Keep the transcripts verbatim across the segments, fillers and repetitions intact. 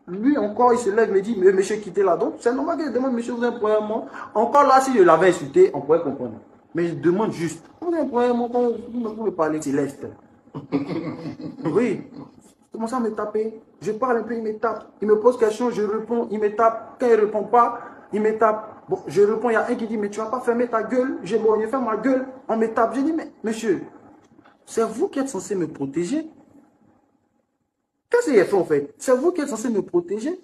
lui encore, il se lève, il me dit, mais monsieur, quittez là. Donc, c'est normal qu'il demande, monsieur, vous avez un problème, moi. Encore là, si je l'avais insulté, on pourrait comprendre. Mais je demande juste, vous avez un problème, moi, vous me parlez céleste. Oui. Il commence à me taper. Je parle un peu, il me tape. Il me pose question, je réponds, il me tape. Quand il ne répond pas, il me tape. Bon, je réponds, il y a un qui dit, mais tu ne vas pas fermer ta gueule. J'ai bon, il fait ma gueule, on me tape. Je dis, mais monsieur, c'est vous qui êtes censé me protéger. Qu'est-ce qu'il a fait en fait? C'est vous qui êtes censé me protéger.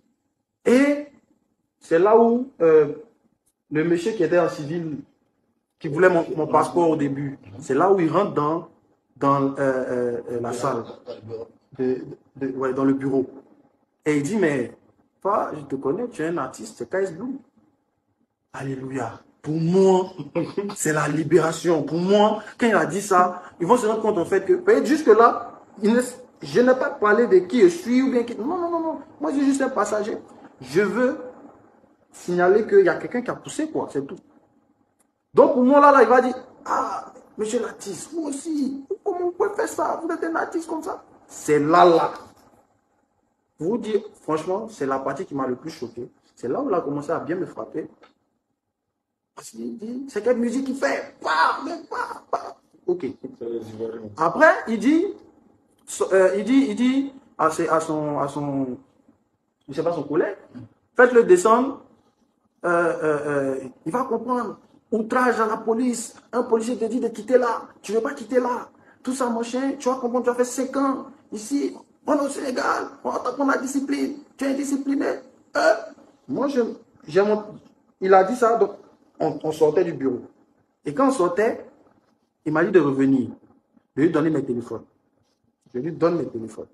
Et c'est là où euh, le monsieur qui était en civil, qui voulait mon, mon passeport au début, c'est là où il rentre dans, dans euh, euh, la salle, de, de, de, ouais, dans le bureau. Et il dit, mais toi, je te connais, tu es un artiste, c'est K S Blue. Alléluia. Pour moi, c'est la libération. Pour moi, quand il a dit ça, ils vont se rendre compte en fait que, jusque-là, il ne... je n'ai pas parlé de qui je suis ou bien qui... Non, non, non, non. Moi, je suis juste un passager. Je veux signaler qu'il y a quelqu'un qui a poussé, quoi. C'est tout. Donc, pour moi, là, là, il va dire, ah, monsieur l'artiste, vous aussi, comment vous pouvez faire ça? Vous êtes un artiste comme ça? C'est là, là. Pour vous dire, franchement, c'est la partie qui m'a le plus choqué. C'est là où il a commencé à bien me frapper. Parce qu'il dit, c'est quelle musique il fait? Bah, mais bah, bah. Ok. Après, il dit, euh, il dit, il dit à, ses, à son, à son, je sais pas, son collègue, faites-le descendre, euh, euh, euh, il va comprendre. Outrage à la police, un policier te dit de quitter là, tu ne veux pas quitter là. Tout ça, mon chien, tu vas comprendre, tu as fait cinq ans ici, on est au Sénégal, on va t'apprendre la discipline, tu es indiscipliné. Euh, moi, je, j'ai mon, il a dit ça, donc on, on sortait du bureau. Et quand on sortait, il m'a dit de revenir, de lui donner mes téléphones. Je lui donne mes téléphones.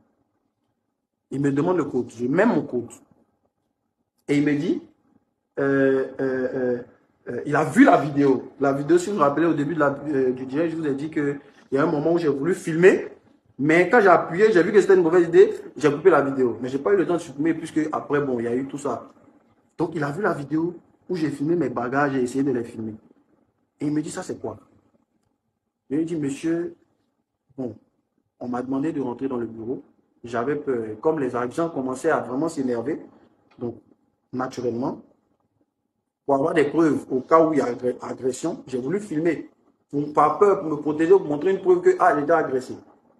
Il me demande le code, je mets mon code. Et il me dit, euh, euh, euh, euh, il a vu la vidéo. La vidéo, si vous vous rappelez, au début de la, euh, du direct, je vous ai dit qu'il y a un moment où j'ai voulu filmer, mais quand j'ai appuyé, j'ai vu que c'était une mauvaise idée, j'ai coupé la vidéo. Mais je n'ai pas eu le temps de supprimer, puisque après, bon, il y a eu tout ça. Donc, il a vu la vidéo où j'ai filmé mes bagages et essayé de les filmer. Et il me dit, ça, c'est quoi? Je lui ai dit, monsieur, bon, on m'a demandé de rentrer dans le bureau. J'avais peur. Comme les agents commençaient à vraiment s'énerver, donc, naturellement, pour avoir des preuves au cas où il y a agression, j'ai voulu filmer. Pour pas peur, pour me protéger, pour montrer une preuve que, ah, il était agressé.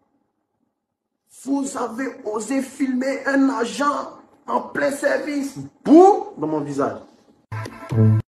Vous avez osé filmer un agent en plein service, boum, dans mon visage.